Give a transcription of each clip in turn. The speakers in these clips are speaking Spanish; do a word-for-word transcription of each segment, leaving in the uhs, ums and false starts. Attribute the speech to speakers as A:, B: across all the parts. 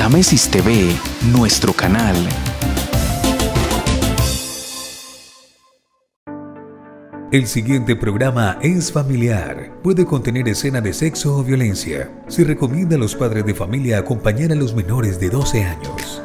A: Támesis T V, nuestro canal.
B: El siguiente programa es familiar. Puede contener escena de sexo o violencia. Se recomienda a los padres de familia acompañar a los menores de doce años.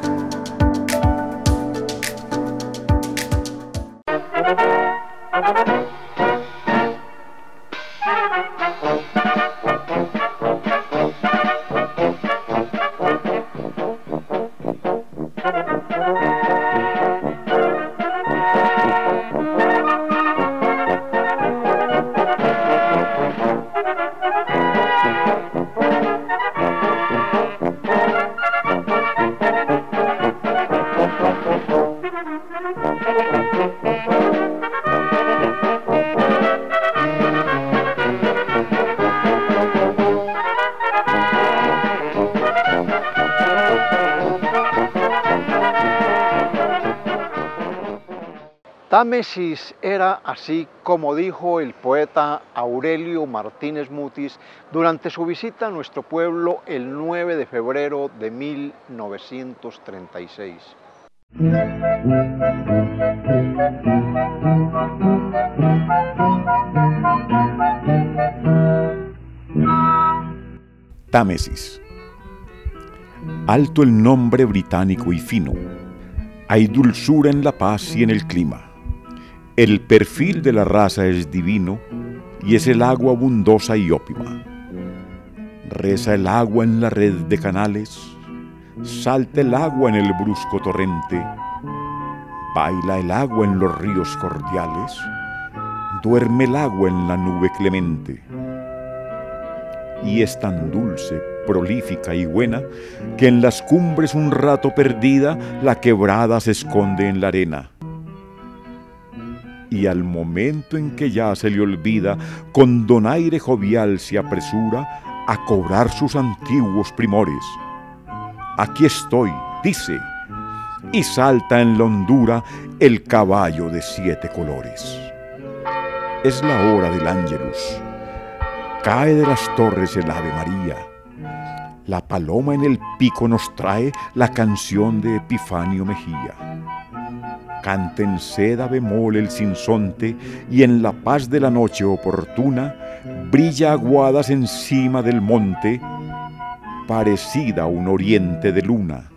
C: Támesis era así como dijo el poeta Aurelio Martínez Mutis durante su visita a nuestro pueblo el nueve de febrero de mil novecientos treinta y seis.
D: Támesis. Alto el nombre británico y fino. Hay dulzura en la paz y en el clima. El perfil de la raza es divino y es el agua abundosa y ópima. Reza el agua en la red de canales, salta el agua en el brusco torrente, baila el agua en los ríos cordiales, duerme el agua en la nube clemente. Y es tan dulce, prolífica y buena, que en las cumbres un rato perdida la quebrada se esconde en la arena. Y al momento en que ya se le olvida, con donaire jovial se apresura a cobrar sus antiguos primores. Aquí estoy, dice, y salta en la hondura el caballo de siete colores. Es la hora del Ángelus. Cae de las torres el Ave María. La paloma en el pico nos trae la canción de Epifanio Mejía. Canta en seda bemol el sinsonte y en la paz de la noche oportuna brilla aguadas encima del monte, parecida a un oriente de luna.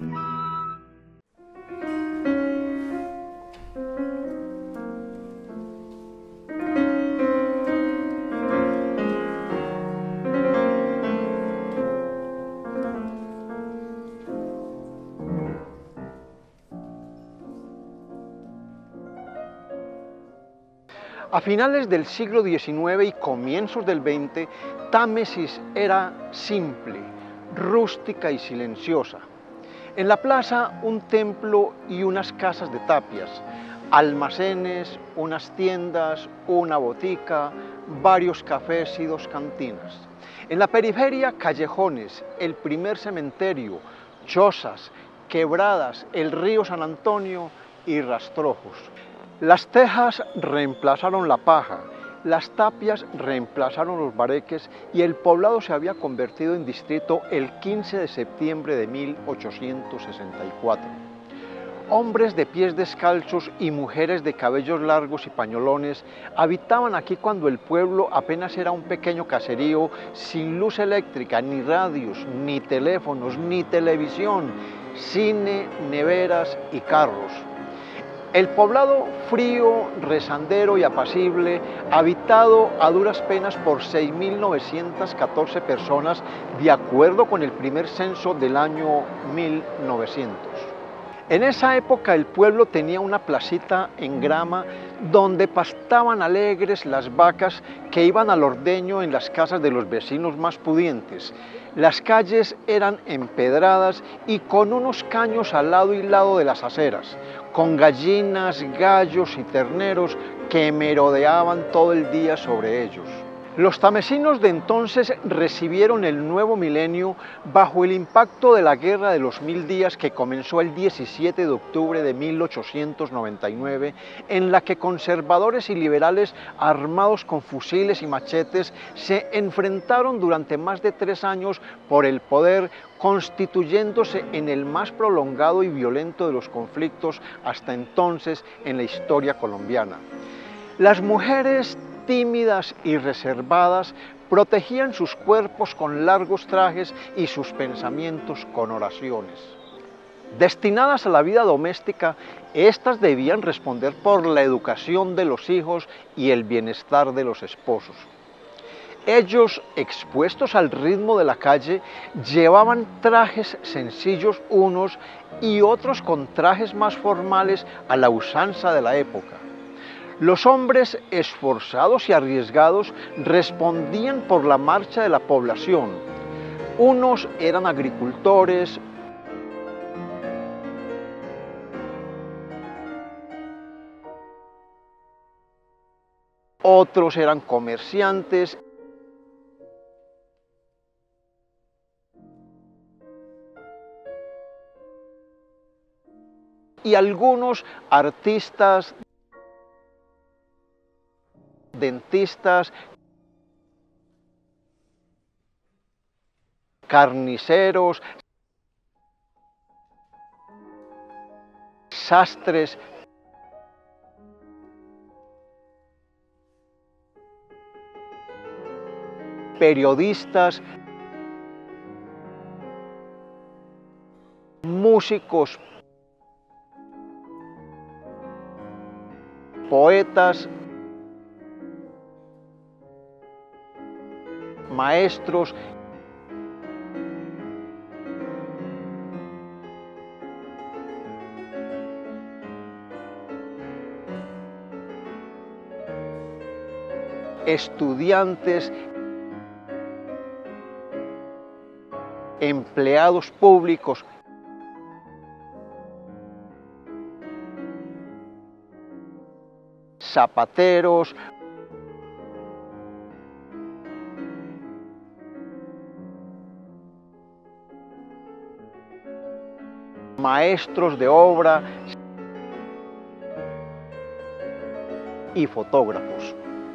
C: A finales del siglo diecinueve y comienzos del veinte, Támesis era simple, rústica y silenciosa. En la plaza, un templo y unas casas de tapias, almacenes, unas tiendas, una botica, varios cafés y dos cantinas. En la periferia, callejones, el primer cementerio, chozas, quebradas, el río San Antonio y rastrojos. Las tejas reemplazaron la paja, las tapias reemplazaron los bareques y el poblado se había convertido en distrito el quince de septiembre de mil ochocientos sesenta y cuatro. Hombres de pies descalzos y mujeres de cabellos largos y pañolones habitaban aquí cuando el pueblo apenas era un pequeño caserío sin luz eléctrica, ni radios, ni teléfonos, ni televisión, cine, neveras y carros. El poblado frío, rezandero y apacible, habitado a duras penas por seis mil novecientas catorce personas, de acuerdo con el primer censo del año mil novecientos. En esa época el pueblo tenía una placita en grama donde pastaban alegres las vacas que iban al ordeño en las casas de los vecinos más pudientes. Las calles eran empedradas y con unos caños al lado y lado de las aceras, con gallinas, gallos y terneros que merodeaban todo el día sobre ellos. Los tamesinos de entonces recibieron el nuevo milenio bajo el impacto de la Guerra de los Mil Días que comenzó el diecisiete de octubre de mil ochocientos noventa y nueve, en la que conservadores y liberales armados con fusiles y machetes se enfrentaron durante más de tres años por el poder, constituyéndose en el más prolongado y violento de los conflictos hasta entonces en la historia colombiana. Las mujeres tímidas y reservadas protegían sus cuerpos con largos trajes y sus pensamientos con oraciones. Destinadas a la vida doméstica, éstas debían responder por la educación de los hijos y el bienestar de los esposos. Ellos, expuestos al ritmo de la calle, llevaban trajes sencillos unos y otros con trajes más formales a la usanza de la época. Los hombres esforzados y arriesgados respondían por la marcha de la población. Unos eran agricultores, otros eran comerciantes, y algunos artistas, dentistas, carniceros, sastres, periodistas, músicos, poetas, maestros, estudiantes, empleados públicos, zapateros, maestros de obra y fotógrafos.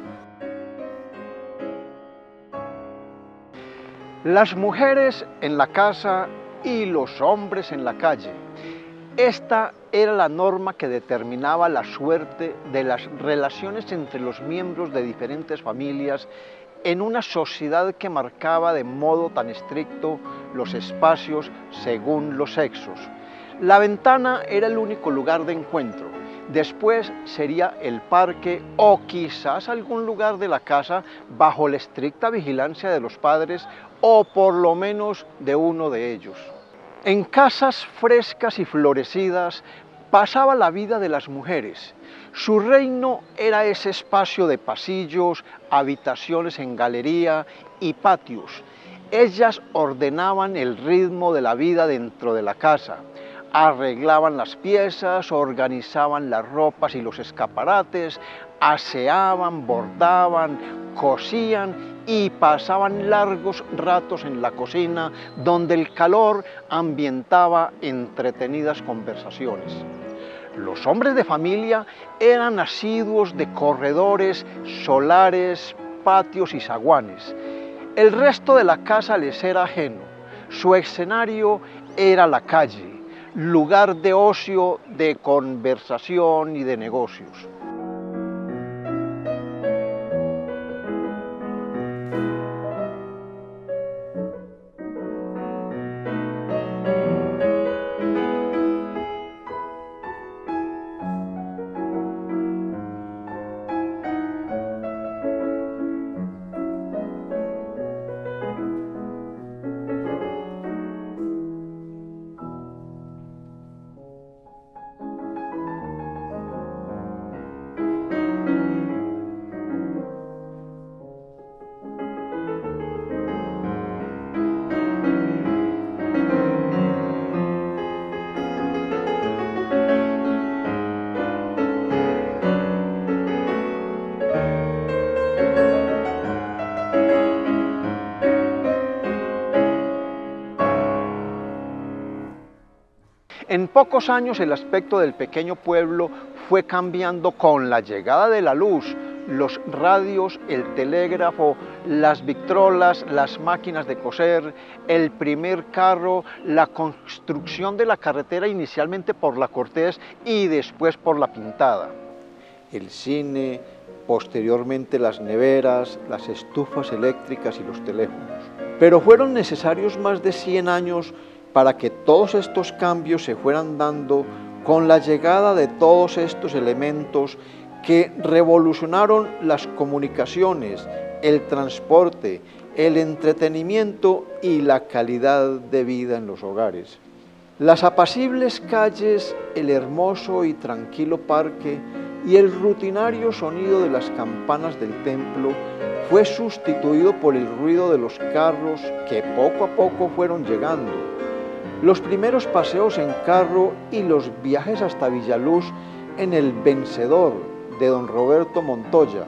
C: Las mujeres en la casa y los hombres en la calle. Esta era la norma que determinaba la suerte de las relaciones entre los miembros de diferentes familias en una sociedad que marcaba de modo tan estricto los espacios según los sexos. La ventana era el único lugar de encuentro. Después sería el parque o quizás algún lugar de la casa bajo la estricta vigilancia de los padres o por lo menos de uno de ellos. En casas frescas y florecidas pasaba la vida de las mujeres. Su reino era ese espacio de pasillos, habitaciones en galería y patios. Ellas ordenaban el ritmo de la vida dentro de la casa. Arreglaban las piezas, organizaban las ropas y los escaparates, aseaban, bordaban, cosían y pasaban largos ratos en la cocina donde el calor ambientaba entretenidas conversaciones. Los hombres de familia eran asiduos de corredores, solares, patios y zaguanes. El resto de la casa les era ajeno. Su escenario era la calle, lugar de ocio, de conversación y de negocios. En pocos años el aspecto del pequeño pueblo fue cambiando con la llegada de la luz, los radios, el telégrafo, las victrolas, las máquinas de coser, el primer carro, la construcción de la carretera inicialmente por la Cortés y después por la Pintada, el cine, posteriormente las neveras, las estufas eléctricas y los teléfonos. Pero fueron necesarios más de cien años para que todos estos cambios se fueran dando con la llegada de todos estos elementos que revolucionaron las comunicaciones, el transporte, el entretenimiento y la calidad de vida en los hogares. Las apacibles calles, el hermoso y tranquilo parque y el rutinario sonido de las campanas del templo fue sustituido por el ruido de los carros que poco a poco fueron llegando. Los primeros paseos en carro y los viajes hasta Villaluz en el Vencedor de don Roberto Montoya,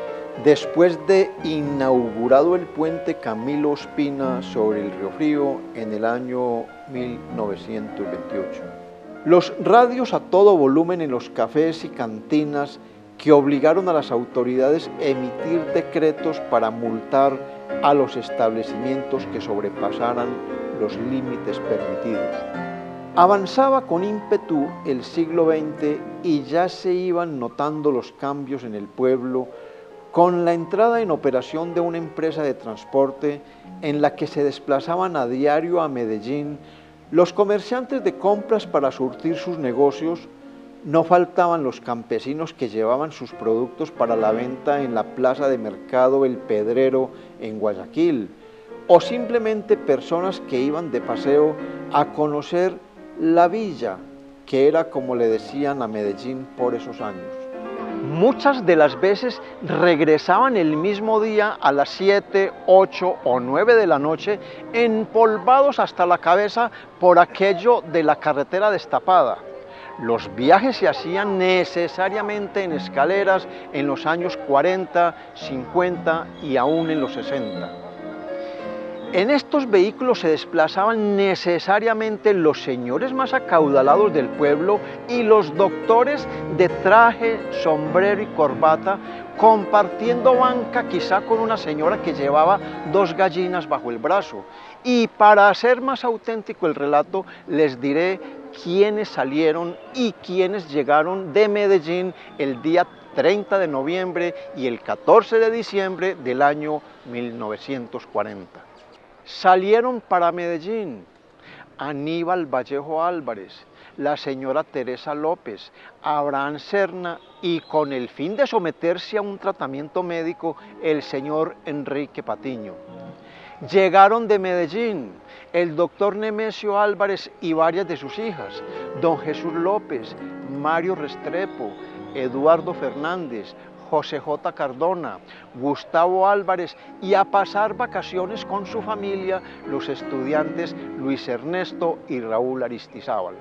C: después de inaugurado el puente Camilo Ospina sobre el Río Frío en el año mil novecientos veintiocho. Los radios a todo volumen en los cafés y cantinas que obligaron a las autoridades a emitir decretos para multar a los establecimientos que sobrepasaran los límites permitidos. Avanzaba con ímpetu el siglo veinte y ya se iban notando los cambios en el pueblo con la entrada en operación de una empresa de transporte en la que se desplazaban a diario a Medellín los comerciantes de compras para surtir sus negocios. No faltaban los campesinos que llevaban sus productos para la venta en la plaza de mercado El Pedrero en Guayaquil, o simplemente personas que iban de paseo a conocer la villa, que era como le decían a Medellín por esos años. Muchas de las veces regresaban el mismo día a las siete, ocho o nueve de la noche, empolvados hasta la cabeza por aquello de la carretera destapada. Los viajes se hacían necesariamente en escaleras en los años cuarenta, cincuenta y aún en los sesenta. En estos vehículos se desplazaban necesariamente los señores más acaudalados del pueblo y los doctores de traje, sombrero y corbata, compartiendo banca quizá con una señora que llevaba dos gallinas bajo el brazo. Y para hacer más auténtico el relato, les diré quiénes salieron y quiénes llegaron de Medellín el día treinta de noviembre y el catorce de diciembre del año mil novecientos cuarenta. Salieron para Medellín Aníbal Vallejo Álvarez, la señora Teresa López, Abraham Serna y, con el fin de someterse a un tratamiento médico, el señor Enrique Patiño. Llegaron de Medellín el doctor Nemesio Álvarez y varias de sus hijas, don Jesús López, Mario Restrepo, Eduardo Fernández, José J. Cardona, Gustavo Álvarez, y a pasar vacaciones con su familia los estudiantes Luis Ernesto y Raúl Aristizábal.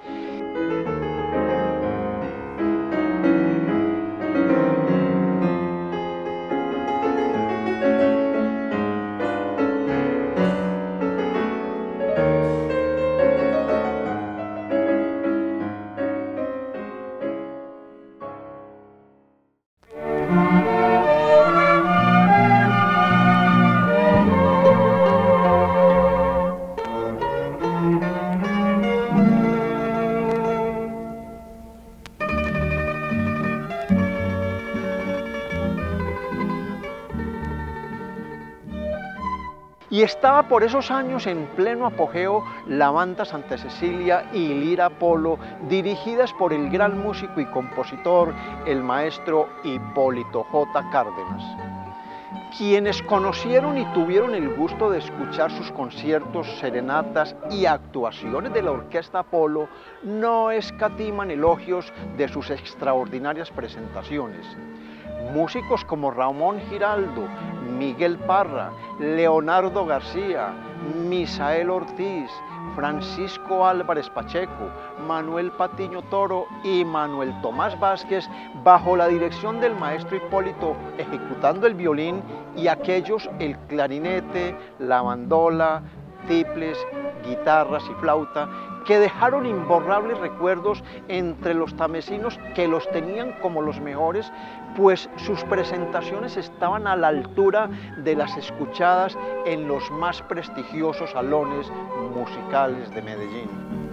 C: Y estaba por esos años en pleno apogeo la banda Santa Cecilia y Lira Polo, dirigidas por el gran músico y compositor, el maestro Hipólito J. Cárdenas. Quienes conocieron y tuvieron el gusto de escuchar sus conciertos, serenatas y actuaciones de la Orquesta Apolo no escatiman elogios de sus extraordinarias presentaciones. Músicos como Ramón Giraldo, Miguel Parra, Leonardo García, Misael Ortiz, Francisco Álvarez Pacheco, Manuel Patiño Toro y Manuel Tomás Vázquez, bajo la dirección del maestro Hipólito, ejecutando el violín, y aquellos el clarinete, la bandola, tiples, guitarras y flauta, que dejaron imborrables recuerdos entre los tamesinos que los tenían como los mejores, pues sus presentaciones estaban a la altura de las escuchadas en los más prestigiosos salones musicales de Medellín.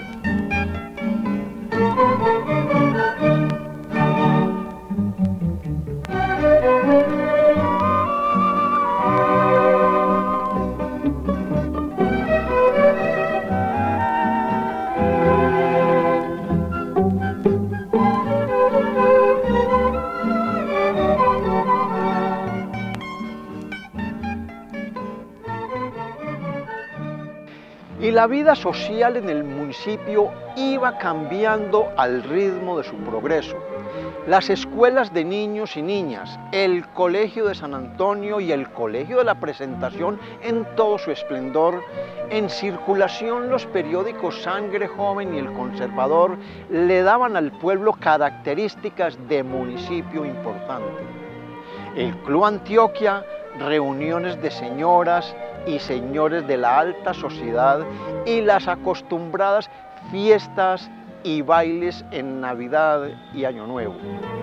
C: Y la vida social en el municipio iba cambiando al ritmo de su progreso. Las escuelas de niños y niñas, el Colegio de San Antonio y el Colegio de la Presentación en todo su esplendor, en circulación los periódicos Sangre Joven y El Conservador le daban al pueblo características de municipio importante. El Club Antioquia, reuniones de señoras y señores de la alta sociedad y las acostumbradas fiestas y bailes en Navidad y Año Nuevo.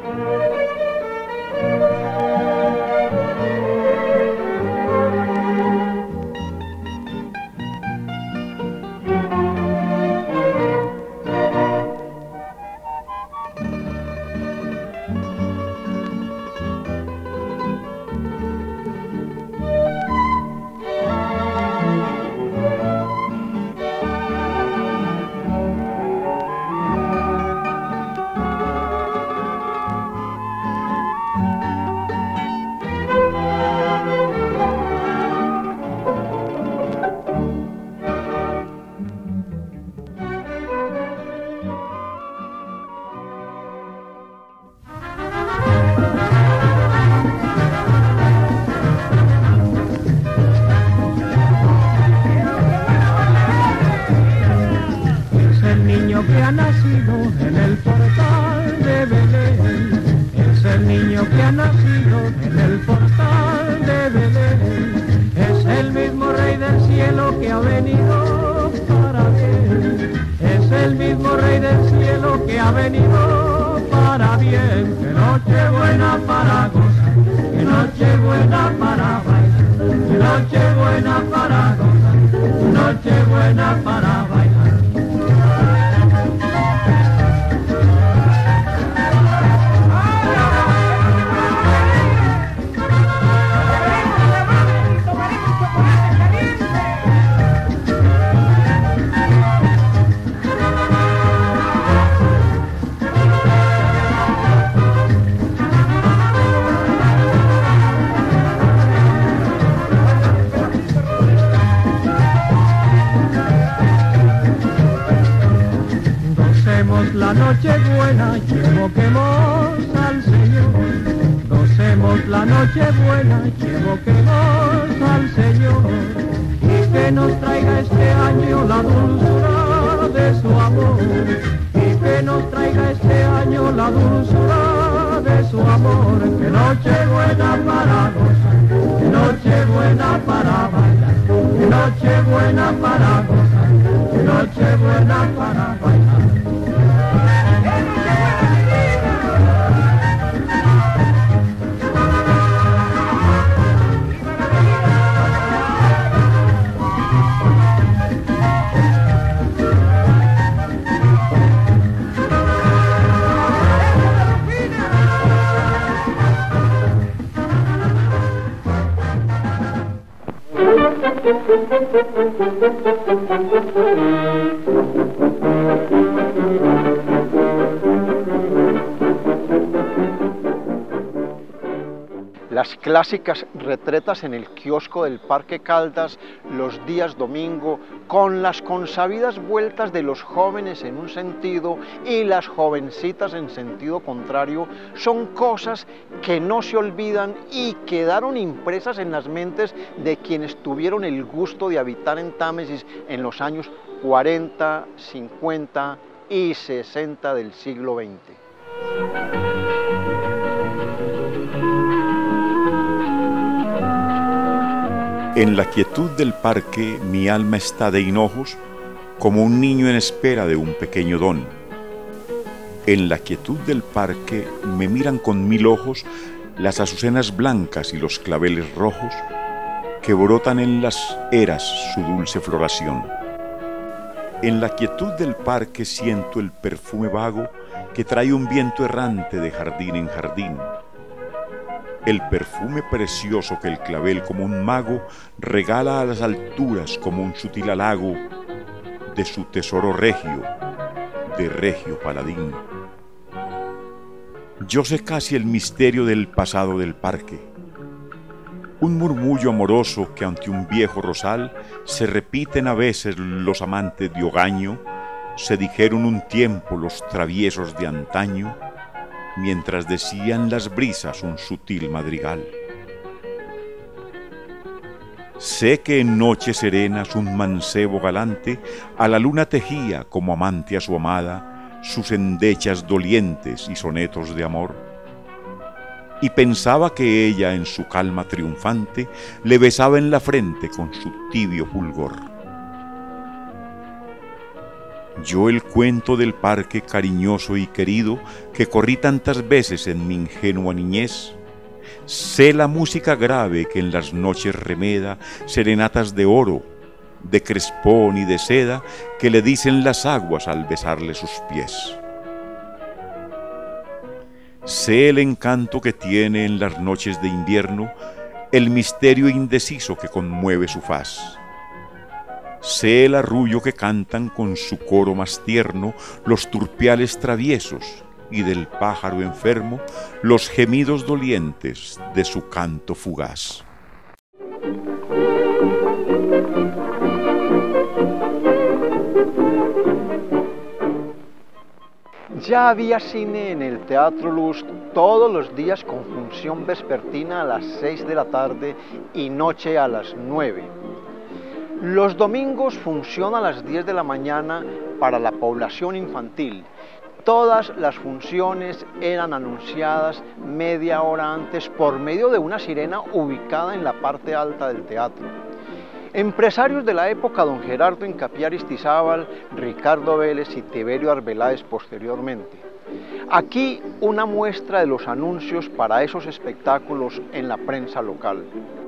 E: Que ha nacido en el portal de Belén, es el niño que ha nacido en el portal de Belén, es el mismo Rey del cielo que ha venido para bien, es el mismo Rey del cielo que ha venido para bien. Que noche buena para gozar, que noche buena para bailar, que noche buena para gozar, que noche buena para bailar. La noche buena y evoquemos al Señor, gocemos la noche buena y evoquemos al Señor, y que nos traiga este año la dulzura de su amor, y que nos traiga este año la dulzura de su amor. Que noche buena para gozar, que noche buena para bailar, que noche buena para gozar, que noche buena para bailar.
C: Las clásicas retretas en el kiosco del Parque Caldas los días domingo, con las consabidas vueltas de los jóvenes en un sentido y las jovencitas en sentido contrario, son cosas que no se olvidan y quedaron impresas en las mentes de quienes tuvieron el gusto de habitar en Támesis en los años cuarenta, cincuenta y sesenta del siglo veinte.
D: En la quietud del parque mi alma está de hinojos, como un niño en espera de un pequeño don. En la quietud del parque me miran con mil ojos las azucenas blancas y los claveles rojos que brotan en las eras su dulce floración. En la quietud del parque siento el perfume vago que trae un viento errante de jardín en jardín. El perfume precioso que el clavel como un mago regala a las alturas como un sutil halago de su tesoro regio, de regio paladín. Yo sé casi el misterio del pasado del parque, un murmullo amoroso que ante un viejo rosal se repiten a veces los amantes de hogaño, se dijeron un tiempo los traviesos de antaño, mientras decían las brisas un sutil madrigal. Sé que en noches serenas un mancebo galante a la luna tejía como amante a su amada sus endechas dolientes y sonetos de amor, y pensaba que ella en su calma triunfante le besaba en la frente con su tibio fulgor. Yo el cuento del parque cariñoso y querido que corrí tantas veces en mi ingenua niñez, sé la música grave que en las noches remeda serenatas de oro, de crespón y de seda que le dicen las aguas al besarle sus pies. Sé el encanto que tiene en las noches de invierno el misterio indeciso que conmueve su faz. Sé el arrullo que cantan con su coro más tierno los turpiales traviesos y del pájaro enfermo los gemidos dolientes de su canto fugaz.
C: Ya había cine en el Teatro Lux todos los días con función vespertina a las seis de la tarde y noche a las nueve. Los domingos función a las diez de la mañana para la población infantil. Todas las funciones eran anunciadas media hora antes por medio de una sirena ubicada en la parte alta del teatro. Empresarios de la época, don Gerardo Incapié Aristizábal, Ricardo Vélez y Tiberio Arbeláez posteriormente. Aquí una muestra de los anuncios para esos espectáculos en la prensa local.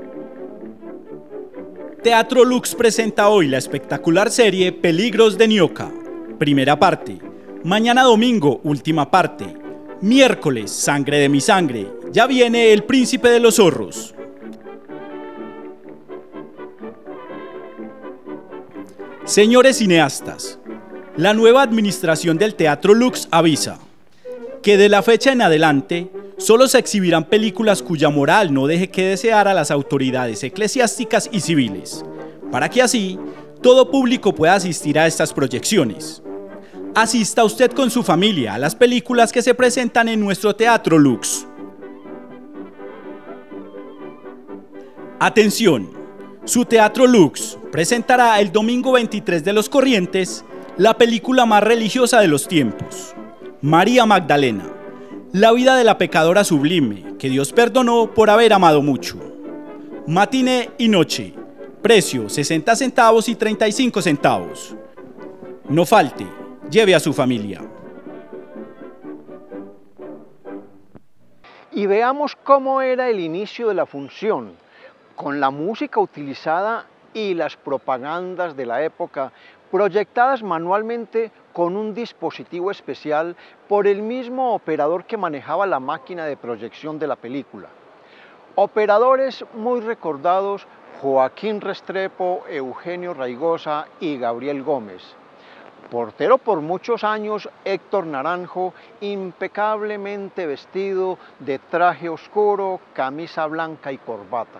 F: Teatro Lux presenta hoy la espectacular serie Peligros de Nioka. Primera parte. Mañana domingo, última parte. Miércoles, Sangre de mi sangre. Ya viene El Príncipe de los Zorros. Señores cineastas, la nueva administración del Teatro Lux avisa que de la fecha en adelante solo se exhibirán películas cuya moral no deje que desear a las autoridades eclesiásticas y civiles, para que así todo público pueda asistir a estas proyecciones. Asista usted con su familia a las películas que se presentan en nuestro Teatro Lux. Atención, su Teatro Lux presentará el domingo veintitrés de los Corrientes la película más religiosa de los tiempos, María Magdalena, la vida de la pecadora sublime que Dios perdonó por haber amado mucho. Matiné y noche, precio sesenta centavos y treinta y cinco centavos. No falte, lleve a su familia.
C: Y veamos cómo era el inicio de la función, con la música utilizada y las propagandas de la época, proyectadas manualmente con un dispositivo especial por el mismo operador que manejaba la máquina de proyección de la película. Operadores muy recordados: Joaquín Restrepo, Eugenio Raigosa y Gabriel Gómez. Portero por muchos años, Héctor Naranjo, impecablemente vestido de traje oscuro, camisa blanca y corbata.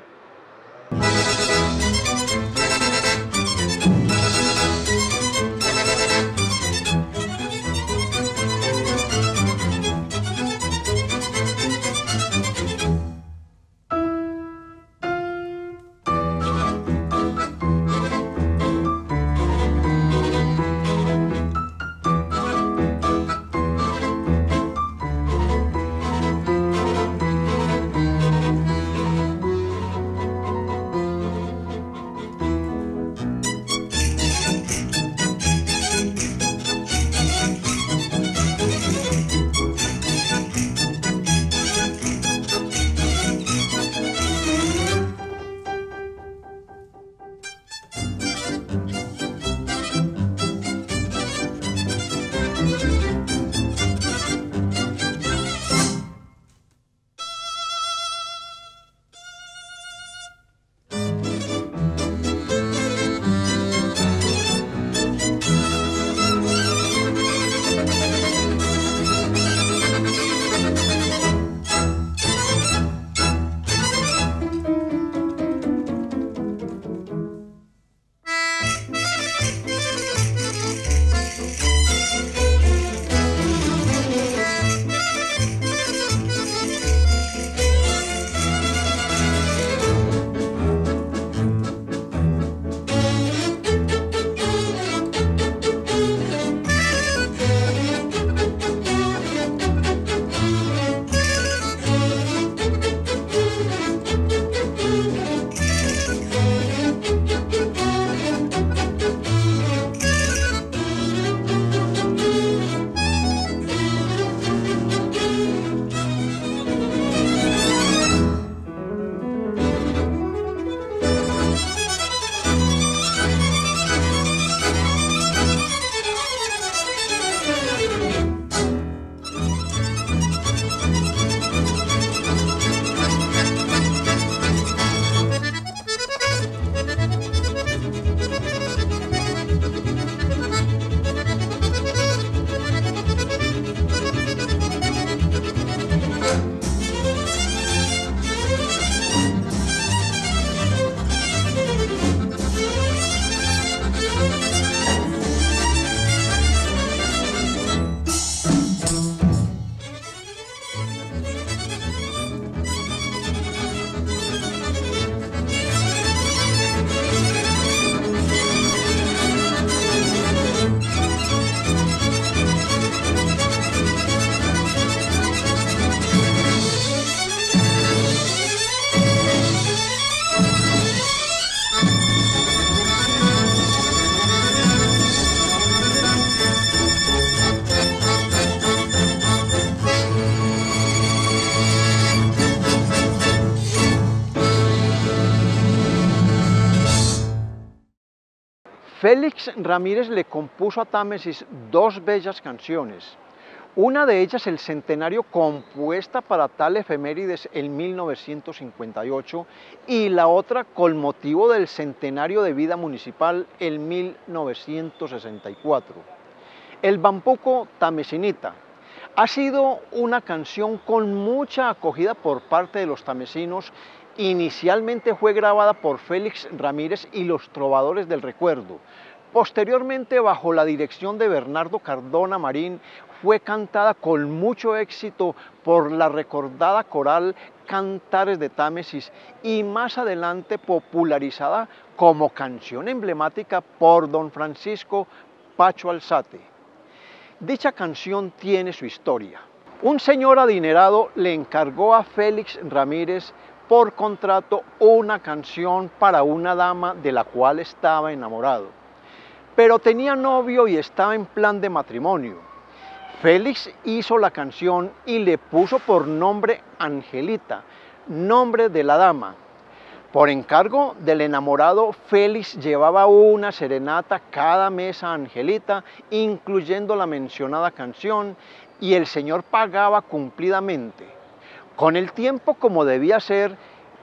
C: Félix Ramírez le compuso a Támesis dos bellas canciones. Una de ellas, El Centenario, compuesta para tal efemérides en mil novecientos cincuenta y ocho, y la otra con motivo del centenario de vida municipal en mil novecientos sesenta y cuatro. El Bambuco Tamesinita ha sido una canción con mucha acogida por parte de los tamesinos. Inicialmente fue grabada por Félix Ramírez y los Trovadores del Recuerdo. Posteriormente, bajo la dirección de Bernardo Cardona Marín, fue cantada con mucho éxito por la recordada coral Cantares de Támesis y más adelante popularizada como canción emblemática por don Francisco Pacho Alzate. Dicha canción tiene su historia. Un señor adinerado le encargó a Félix Ramírez por contrato una canción para una dama de la cual estaba enamorado, pero tenía novio y estaba en plan de matrimonio. Félix hizo la canción y le puso por nombre Angelita, nombre de la dama. Por encargo del enamorado, Félix llevaba una serenata cada mes a Angelita, incluyendo la mencionada canción, y el señor pagaba cumplidamente. Con el tiempo, como debía ser,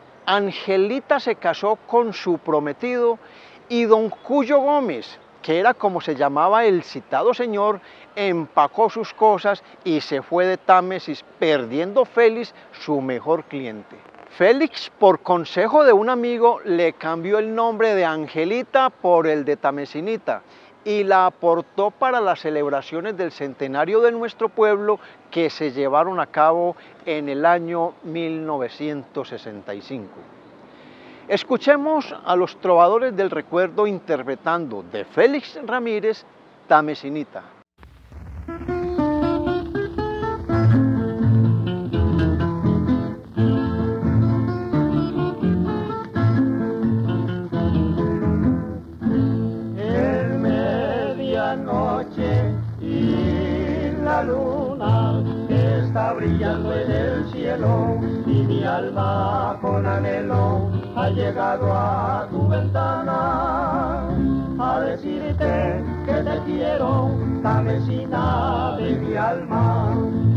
C: Angelita se casó con su prometido y don Cuyo Gómez, que era como se llamaba el citado señor, empacó sus cosas y se fue de Támesis, perdiendo Félix su mejor cliente. Félix, por consejo de un amigo, le cambió el nombre de Angelita por el de Tamesinita y la aportó para las celebraciones del centenario de nuestro pueblo que se llevaron a cabo en el año mil novecientos sesenta y cinco. Escuchemos a los Trovadores del Recuerdo interpretando de Félix Ramírez, Tamesinita.
E: Es medianoche y la luna está brillando en el cielo y mi alma con anhelo ha llegado a tu ventana a decirte que te quiero, Tamesina de mi alma.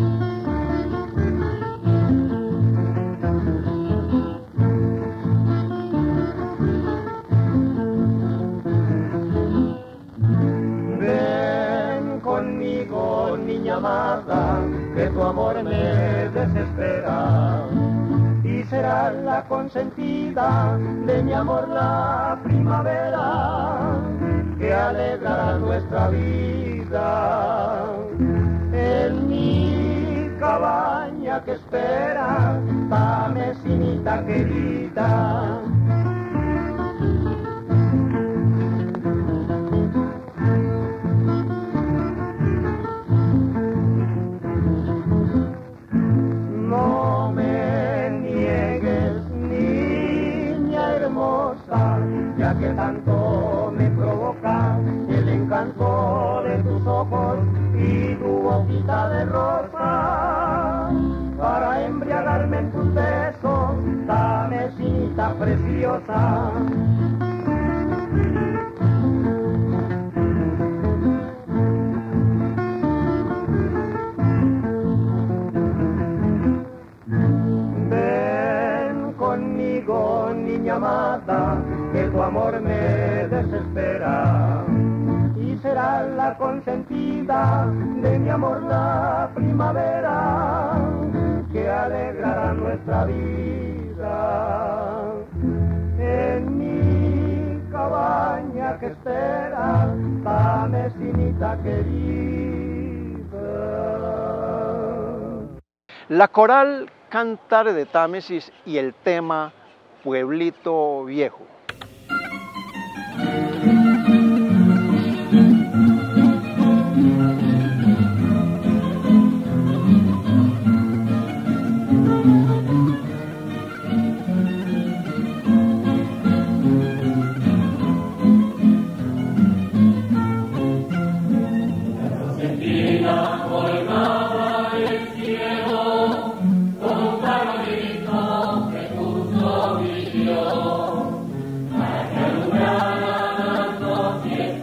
E: Ven conmigo, niña amada, que tu amor me desespera. Y será la consentida de mi amor la primavera que alegrará nuestra vida. En mi cabaña que espera, Tamesinita querida. Ya que tanto me provoca el encanto de tus ojos y tu boquita de rosa, para embriagarme en tus besos, Tamesita preciosa. Ven conmigo, niña amada, que tu amor me desespera y será la consentida de mi amor la primavera que alegrará nuestra vida. En mi cabaña que espera, Tamesinita querida.
C: La coral Cantares de Támesis y el tema Pueblito Viejo.
G: Para que alumbrara las noches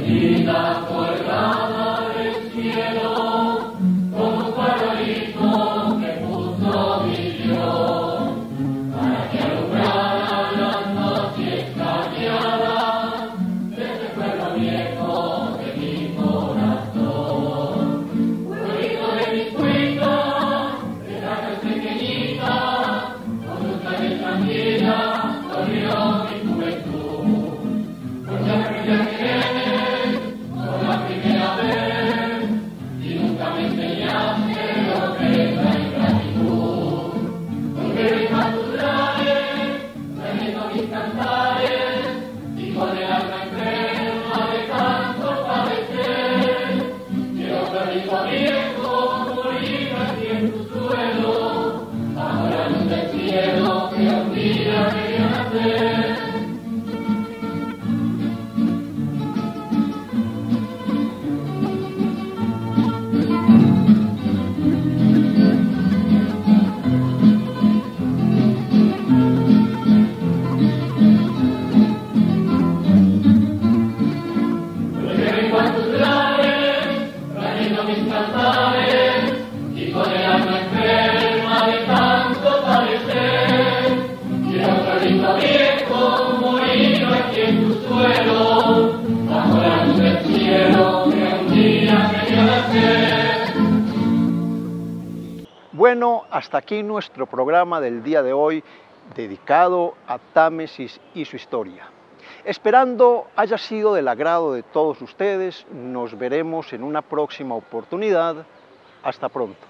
C: Bueno, hasta aquí nuestro programa del día de hoy dedicado a Támesis y su historia. Esperando haya sido del agrado de todos ustedes, nos veremos en una próxima oportunidad. Hasta pronto.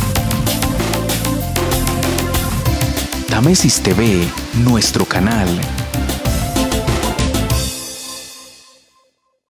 A: Támesis T V, nuestro canal.